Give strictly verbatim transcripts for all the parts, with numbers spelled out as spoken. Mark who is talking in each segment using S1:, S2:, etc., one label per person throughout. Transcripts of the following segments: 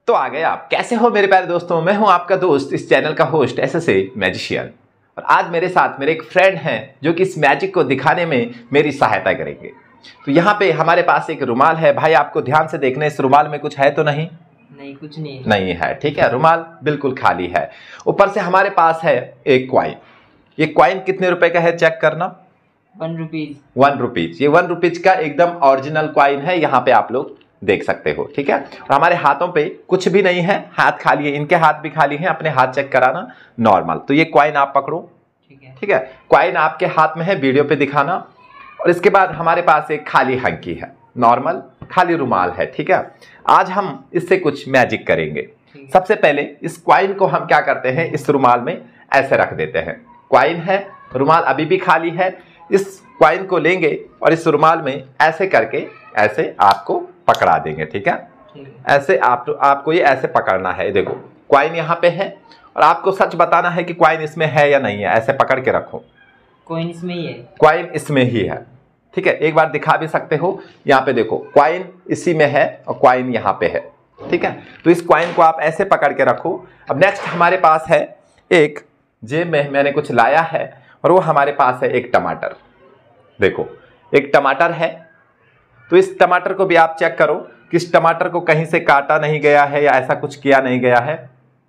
S1: तो आ गए आप। कैसे हो मेरे प्यारे दोस्तों, मैं हूं आपका दोस्त, इस चैनल का host S S A magician. और आज मेरे साथ मेरे एक फ्रेंड हैं जो कि इस मैजिक को दिखाने में मेरी सहायता करेंगे। तो यहाँ पे हमारे पास एक रुमाल है। भाई आपको ध्यान से देखना, इस रुमाल में कुछ है तो नहीं?
S2: नहीं, कुछ नहीं है।
S1: नहीं है, ठीक है। रुमाल बिल्कुल खाली है। ऊपर से हमारे पास है एक क्वाइन। ये क्वाइन कितने रुपए का है चेक करना।
S2: वन रुपीज
S1: वन रुपीज ये वन रुपीज का एकदम ओरिजिनल क्वाइन है। यहाँ पे आप लोग देख सकते हो, ठीक है। और हमारे हाथों पे कुछ भी नहीं है, हाथ खाली है। इनके हाथ भी खाली हैं, अपने हाथ चेक कराना नॉर्मल। तो ये क्वाइन आप पकड़ो,
S2: ठीक है,
S1: ठीक है। क्वाइन आपके हाथ में है, वीडियो पे दिखाना। और इसके बाद हमारे पास एक खाली हंकी है, नॉर्मल खाली रुमाल है, ठीक है। आज हम इससे कुछ मैजिक करेंगे। सबसे पहले इस क्वाइन को हम क्या करते हैं, इस रुमाल में ऐसे रख देते हैं। क्वाइन है, रुमाल अभी भी खाली है। इस क्वाइन को लेंगे और इस रुमाल में ऐसे करके ऐसे आपको पकड़ा देंगे, ठीक है। ऐसे आप आपको ये ऐसे पकड़ना है। देखो क्वाइन यहाँ पे है और आपको सच बताना है कि क्वाइन इसमें है या नहीं है। ऐसे पकड़ के रखो।
S2: क्वाइन इसमें ही है।
S1: क्वाइन इसमें ही है, ठीक है। एक बार दिखा भी सकते हो, यहाँ पे देखो क्वाइन इसी में है और क्वाइन यहाँ पे है, ठीक है। तो इस क्वाइन को आप ऐसे पकड़ के रखो। अब नेक्स्ट हमारे पास है एक जेब में मैंने कुछ लाया है और वो हमारे पास है एक टमाटर। देखो एक टमाटर है। तो इस टमाटर को भी आप चेक करो कि इस टमाटर को कहीं से काटा नहीं गया है या ऐसा कुछ किया नहीं गया है।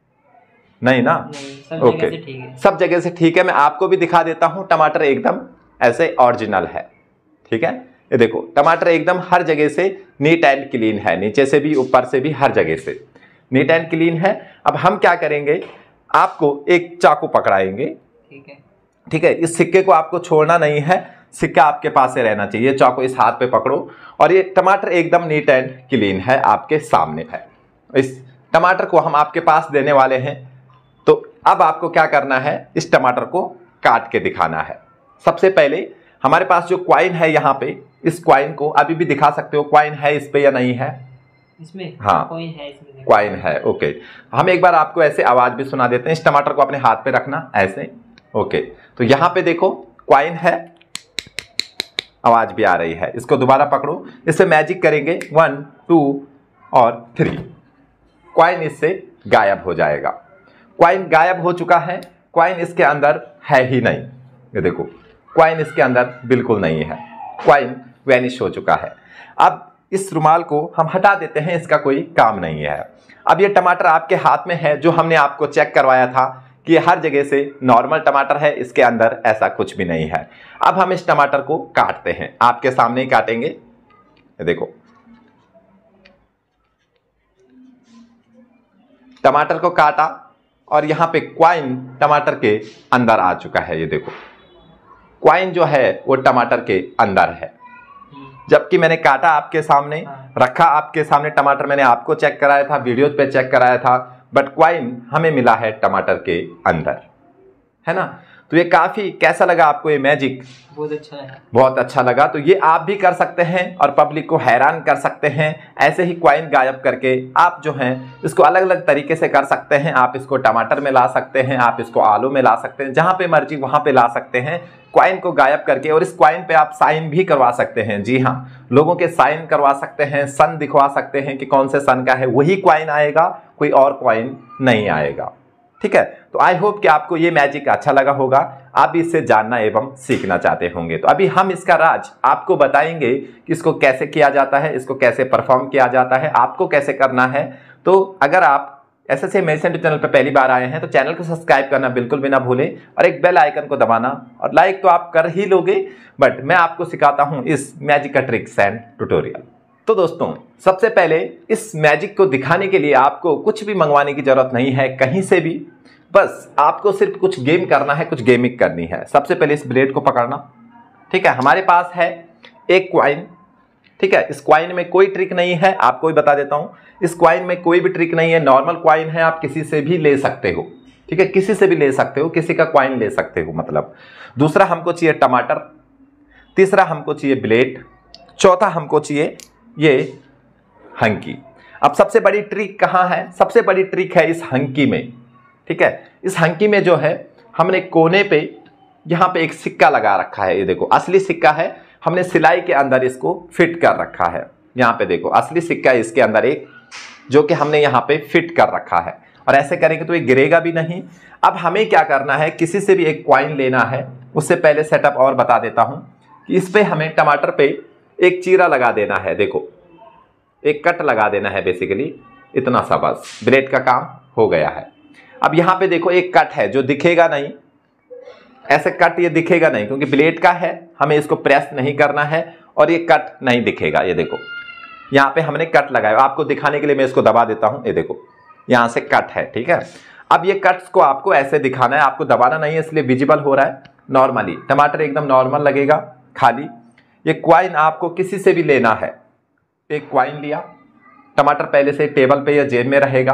S1: नहीं ना?
S2: नहीं, सब
S1: ओके,
S2: जगह से ठीक है।
S1: सब जगह से ठीक है। मैं आपको भी दिखा देता हूं। टमाटर एकदम ऐसे ओरिजिनल है, ठीक है। ये देखो टमाटर एकदम हर जगह से नीट एंड क्लीन है, नीचे से भी ऊपर से भी हर जगह से नीट एंड क्लीन है। अब हम क्या करेंगे, आपको एक चाकू पकड़ाएंगे,
S2: ठीक है,
S1: ठीक है। इस सिक्के को आपको छोड़ना नहीं है, सिक्का आपके पास से रहना चाहिए। चाकू इस हाथ पे पकड़ो और ये टमाटर एकदम नीट एंड क्लीन है, आपके सामने है। इस टमाटर को हम आपके पास देने वाले हैं। तो अब आपको क्या करना है, इस टमाटर को काट के दिखाना है। सबसे पहले हमारे पास जो क्वाइन है यहाँ पे, इस क्वाइन को अभी भी दिखा सकते हो। क्वाइन है इस पे या नहीं है?
S2: इसमें
S1: हाँ,
S2: क्वाइन है इसमें।
S1: क्वाइन है, ओके। हम एक बार आपको ऐसे आवाज भी सुना देते हैं। इस टमाटर को अपने हाथ पे रखना ऐसे, ओके। तो यहाँ पे देखो क्वाइन है, आवाज भी आ रही है। इसको दोबारा पकड़ो, इससे मैजिक करेंगे। वन टू और थ्री, क्वाइन इससे गायब हो जाएगा। क्वाइन गायब हो चुका है। क्वाइन इसके अंदर है ही नहीं। ये देखो क्वाइन इसके अंदर बिल्कुल नहीं है, क्वाइन वैनिश हो चुका है। अब इस रुमाल को हम हटा देते हैं, इसका कोई काम नहीं है। अब ये टमाटर आपके हाथ में है, जो हमने आपको चेक करवाया था कि हर जगह से नॉर्मल टमाटर है, इसके अंदर ऐसा कुछ भी नहीं है। अब हम इस टमाटर को काटते हैं, आपके सामने ही काटेंगे। ये देखो टमाटर को काटा और यहाँ पे क्वाइन टमाटर के अंदर आ चुका है। ये देखो क्वाइन जो है वो टमाटर के अंदर है, जबकि मैंने काटा आपके सामने, रखा आपके सामने। टमाटर मैंने आपको चेक कराया था, वीडियो पे चेक कराया था, बट क्वाइन हमें मिला है टमाटर के अंदर, है ना। तो ये काफी, कैसा लगा आपको ये मैजिक?
S2: बहुत अच्छा है,
S1: बहुत अच्छा लगा। तो ये आप भी कर सकते हैं और पब्लिक को हैरान कर सकते हैं। ऐसे ही क्वाइन गायब करके आप जो हैं इसको अलग अलग तरीके से कर सकते हैं। आप इसको टमाटर में ला सकते हैं, आप इसको आलू में ला सकते हैं, जहां पे मर्जी वहां पे ला सकते हैं क्वाइन को गायब करके। और इस क्वाइन पे आप साइन भी करवा सकते हैं। जी हाँ, लोगों के साइन करवा सकते हैं, सन दिखवा सकते हैं कि कौन से सन का है, वही क्वाइन आएगा, कोई और क्वाइन नहीं आएगा, ठीक है। तो आई होप कि आपको ये मैजिक अच्छा लगा होगा, आप भी इससे जानना एवं सीखना चाहते होंगे। तो अभी हम इसका राज आपको बताएंगे कि इसको कैसे किया जाता है, इसको कैसे परफॉर्म किया जाता है, आपको कैसे करना है। तो अगर आप S S A magician channel पर पहली बार आए हैं तो चैनल को सब्सक्राइब करना बिल्कुल भी ना भूलें और एक बेल आइकन को दबाना। और लाइक तो आप कर ही लोगे, बट मैं आपको सिखाता हूं इस मैजिक का ट्रिक्स एंड ट्यूटोरियल। तो दोस्तों सबसे पहले इस मैजिक को दिखाने के लिए आपको कुछ भी मंगवाने की जरूरत नहीं है कहीं से भी। बस आपको सिर्फ कुछ गेम करना है, कुछ गेमिंग करनी है। सबसे पहले इस ब्लेड को पकड़ना, ठीक है। हमारे पास है एक क्वाइन, ठीक है। इस क्वाइन में कोई ट्रिक नहीं है, आपको भी बता देता हूं। इस क्वाइन में कोई भी ट्रिक नहीं है, नॉर्मल क्वाइन है, आप किसी से भी ले सकते हो, ठीक है। किसी से भी ले सकते हो, किसी का क्वाइन ले सकते हो मतलब। दूसरा हमको चाहिए टमाटर, तीसरा हमको चाहिए ब्लेड, चौथा हमको चाहिए ये हंकी। अब सबसे बड़ी ट्रिक कहाँ है? सबसे बड़ी ट्रिक है इस हंकी में, ठीक है। इस हंकी में जो है हमने कोने पे यहाँ पे एक सिक्का लगा रखा है। ये देखो असली सिक्का है, हमने सिलाई के अंदर इसको फिट कर रखा है। यहाँ पे देखो असली सिक्का इसके अंदर एक जो कि हमने यहाँ पे फिट कर रखा है, और ऐसे करेंगे तो ये गिरेगा भी नहीं। अब हमें क्या करना है, किसी से भी एक कॉइन लेना है। उससे पहले सेटअप और बता देता हूँ कि इस पे हमें टमाटर पे एक चीरा लगा देना है। देखो, एक कट लगा देना है, बेसिकली इतना सा बस, ब्लेड का काम हो गया है। अब यहाँ पे देखो एक कट है जो दिखेगा नहीं, ऐसे कट ये दिखेगा नहीं क्योंकि ब्लेड का है, हमें इसको प्रेस नहीं करना है और ये कट नहीं दिखेगा। ये देखो यहाँ पे हमने कट लगाया, आपको दिखाने के लिए मैं इसको दबा देता हूँ। ये देखो यहाँ से कट है, ठीक है। अब ये कट्स को आपको ऐसे दिखाना है, आपको दबाना नहीं है, इसलिए विजिबल हो रहा है। नॉर्मली टमाटर एकदम नॉर्मल लगेगा खाली। ये क्वाइन आपको किसी से भी लेना है, एक क्वाइन लिया, टमाटर पहले से टेबल पे या जेब में रहेगा।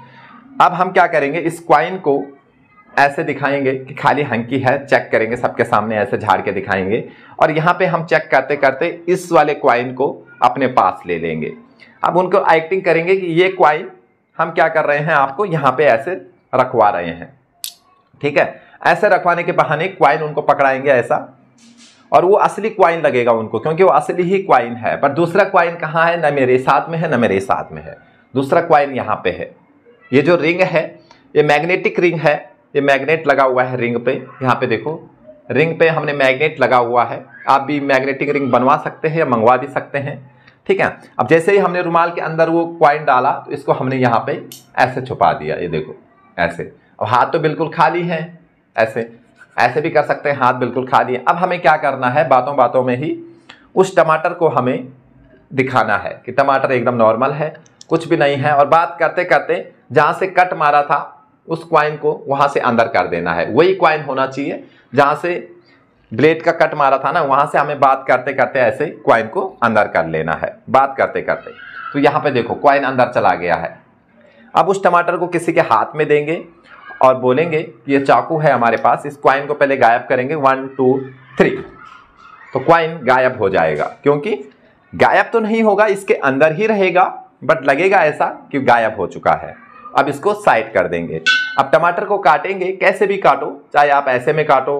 S1: अब हम क्या करेंगे, इस क्वाइन को ऐसे दिखाएंगे कि खाली हंकी है, चेक करेंगे सबके सामने, ऐसे झाड़ के दिखाएंगे, और यहाँ पे हम चेक करते करते इस वाले क्वाइन को अपने पास ले लेंगे। अब उनको एक्टिंग करेंगे कि ये क्वाइन हम क्या कर रहे हैं, आपको यहाँ पे ऐसे रखवा रहे हैं, ठीक है। ऐसे रखवाने के बहाने क्वाइन उनको पकड़ाएंगे ऐसा, और वो असली क्वाइन लगेगा उनको, क्योंकि वो असली ही क्वाइन है। पर दूसरा क्वाइन कहाँ है, न मेरे साथ में है न मेरे साथ में है, दूसरा क्वाइन यहाँ पे है। ये जो रिंग है ये मैग्नेटिक रिंग है, ये मैग्नेट लगा हुआ है रिंग पे। यहाँ पे देखो रिंग पे हमने मैग्नेट लगा हुआ है। आप भी मैग्नेटिक रिंग बनवा सकते हैं या मंगवा भी सकते हैं, ठीक है। अब जैसे ही हमने रुमाल के अंदर वो क्वाइन डाला तो इसको हमने यहाँ पे ऐसे छुपा दिया। ये देखो ऐसे, अब हाथ तो बिल्कुल खाली है, ऐसे ऐसे भी कर सकते हैं, हाथ बिल्कुल खाली है। अब हमें क्या करना है, बातों बातों में ही उस टमाटर को हमें दिखाना है कि टमाटर एकदम नॉर्मल है, कुछ भी नहीं है। और बात करते करते जहाँ से कट मारा था उस क्वाइन को वहाँ से अंदर कर देना है। वही क्वाइन होना चाहिए जहाँ से ब्लेड का कट मारा था ना, वहाँ से हमें बात करते करते ऐसे क्वाइन को अंदर कर लेना है, बात करते करते। तो यहाँ पे देखो क्वाइन अंदर चला गया है। अब उस टमाटर को किसी के हाथ में देंगे और बोलेंगे कि ये चाकू है हमारे पास, इस क्वाइन को पहले गायब करेंगे, वन टू थ्री, तो क्वाइन गायब हो जाएगा। क्योंकि गायब तो नहीं होगा, इसके अंदर ही रहेगा, बट लगेगा ऐसा कि गायब हो चुका है। अब इसको साइड कर देंगे। अब टमाटर को काटेंगे, कैसे भी काटो, चाहे आप ऐसे में काटो,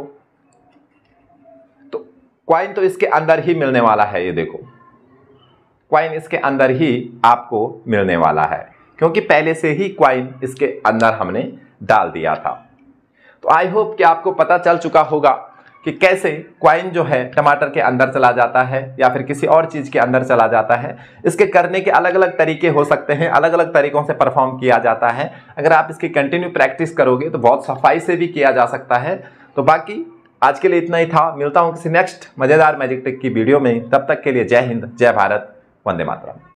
S1: तो क्वाइन तो इसके अंदर ही मिलने वाला है। ये देखो क्वाइन इसके अंदर ही आपको मिलने वाला है, क्योंकि पहले से ही क्वाइन इसके अंदर हमने डाल दिया था। तो आई होप कि आपको पता चल चुका होगा कि कैसे क्वाइन जो है टमाटर के अंदर चला जाता है या फिर किसी और चीज़ के अंदर चला जाता है। इसके करने के अलग अलग तरीके हो सकते हैं, अलग अलग तरीकों से परफॉर्म किया जाता है। अगर आप इसकी कंटिन्यू प्रैक्टिस करोगे तो बहुत सफाई से भी किया जा सकता है। तो बाकी आज के लिए इतना ही था। मिलता हूँ किसी नेक्स्ट मज़ेदार मैजिक ट्रिक की वीडियो में, तब तक के लिए जय हिंद, जय भारत, वंदे मातरम।